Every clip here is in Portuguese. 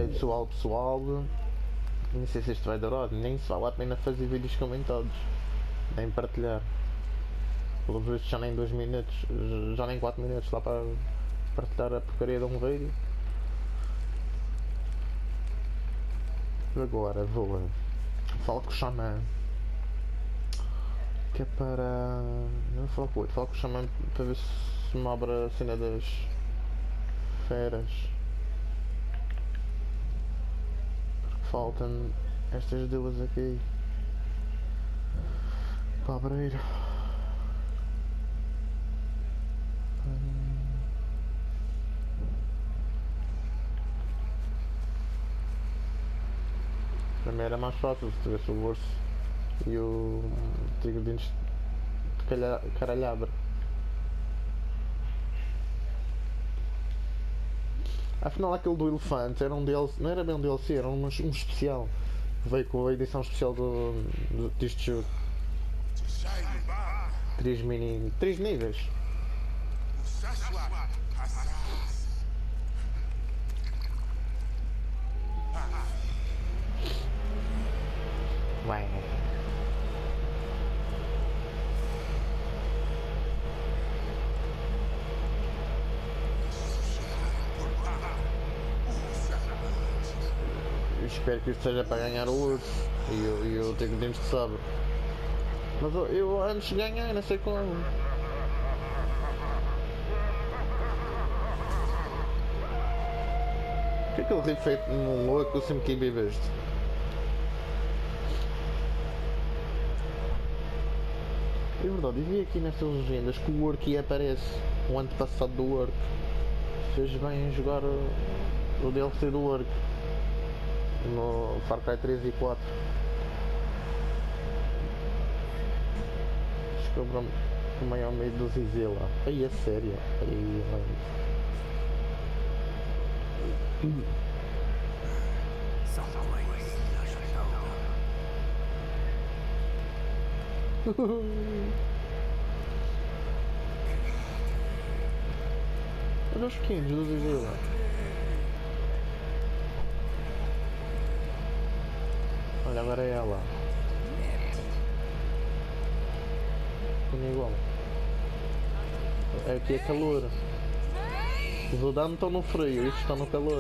pessoal, não sei se isto vai durar, nem se vale a pena fazer vídeos comentados, nem partilhar. Pelo visto já nem 2 minutos, já nem 4 minutos lá para partilhar a porcaria de um vídeo. Agora vou falar com o Xamã, que é para... não vou falar com o outro, falo com o Xamã para ver se me abre a cena das feras. Faltam estas duas aqui para abrir. Para mim era mais fácil se tivesse o urso e o tigre de dentes de caralhada. Afinal aquele do elefante era um DLC, não era bem um DLC, era um especial. Veio com a edição especial deste jogo. 3 níveis. Ué. Espero que isto seja para ganhar o urso e eu tenho dentes de sabre. Mas eu antes ganhei, não sei como. O que é que ele tem feito num louco? Eu sempre quis ver este. É verdade, eu vi aqui nestas legendas que o Orc aparece, o antepassado do Orc. Fez bem em jogar o DLC do Orc no Far Cry 3 e 4. Descobram o maior medo do Zizé lá. Aí é sério. Aí olha os pequenos do Zizé lá. Olha, agora é ela. Tudo igual. Aqui é calor. Os Odam estão no frio, estes estão no calor.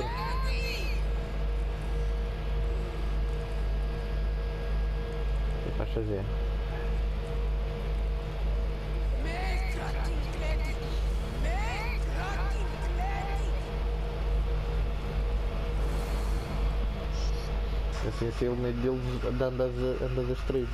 O que vais fazer? Assim sei o medo deles andas as tribos.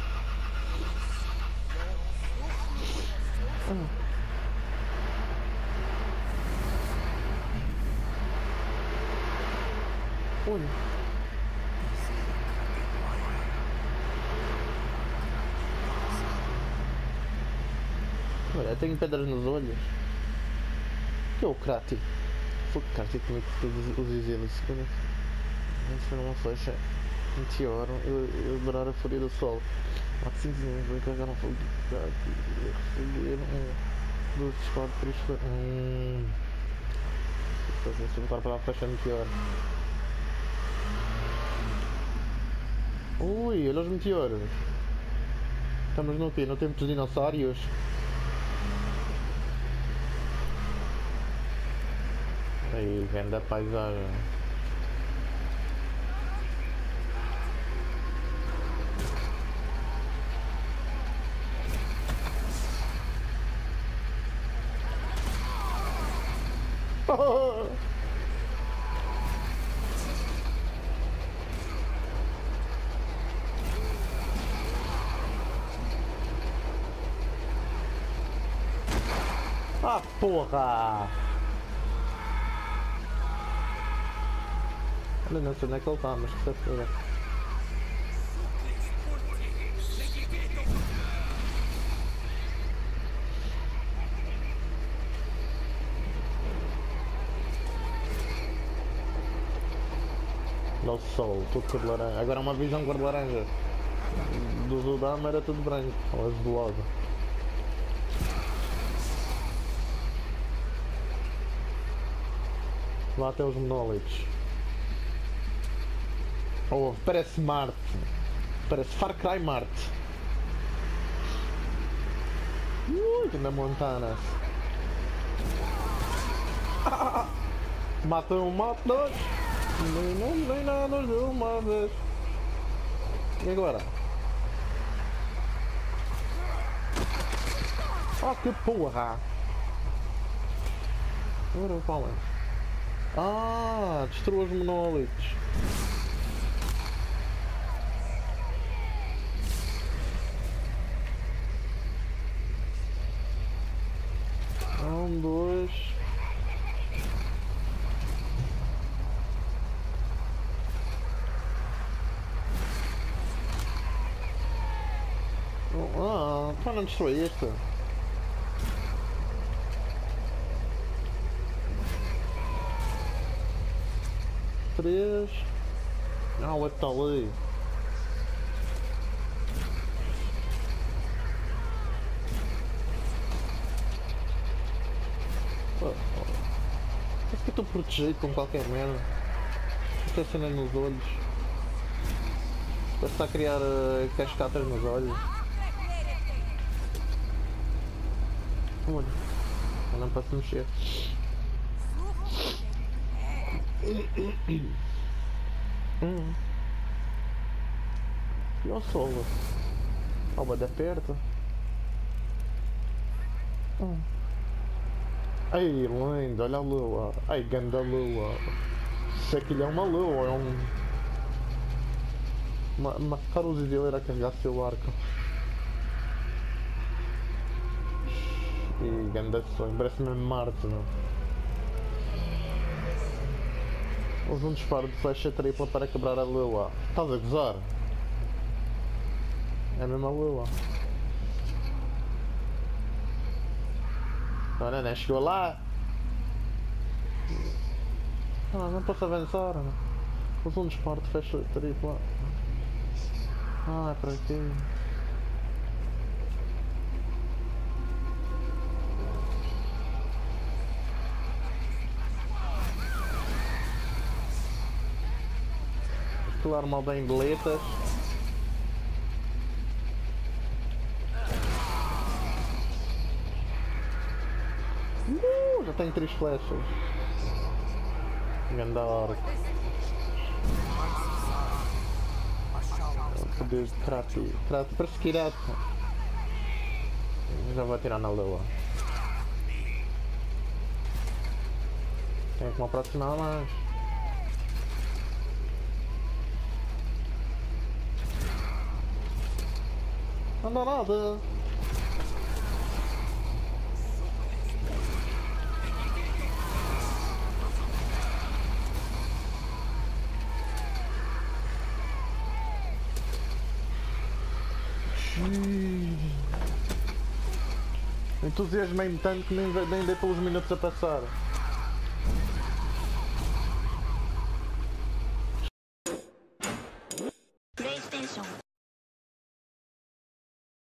Olha. Olha, tenho pedras nos olhos. Que é o Krati? Foi o Krati que me cortou os exilos. Antes foi uma flecha meteoro, eu adorar a fúria do sol. Há 5 segundos, vou carregar um fogo de Krati e receber um 2 disparos por isto. Depois se voltar para a flecha meteoro. Ui, olha os meteoros. Estamos no quê? No tempo dos dinossauros? Aí, vem da paisagem. Oh! Ah, porra! Olha, não sei onde é que ele está, mas que se for. Olha o sol, tudo cor de laranja. Agora uma visão cor de laranja. Do Zudama era tudo branco, ou azulado. Lá até os monólitos. Oh, parece Marte. Parece Far Cry Marte. Que na Montana. Mata um, mata dois. Nem nada de uma vez. E agora? Oh, que porra! Agora fala. Ah, destrua os monólitos. Um, dois. Ah, para não destruir isto. Três. Ah, o outro está ali. Parece que eu estou protegido com qualquer merda. Estou acendendo nos olhos. Parece que está a criar cascatas nos olhos. Olha, não para se mexer. E o sol? Alba da perto. Ai, lindo, olha a lua. Ai, ganda lua. Isso aqui é uma lua, é uma carosilheira a carregar seu arco. E ganda sonho, parece mesmo Marte, não? Houve um disparo de flecha tripla para quebrar a lua. Estás a gozar? É mesmo a lua. Olha, nem chegou lá. Não posso avançar. Houve um disparo de flecha tripla. É para aqui. Aquilo arma bem boletas. Já tenho 3 flechas. Ganda arco. Poder de Krati. Krati parece Kirata. Já vou atirar na lua. Tenho que me aproximar mais. Não dá nada. Entusiasmei-me tanto que nem dei pelos minutos a passar.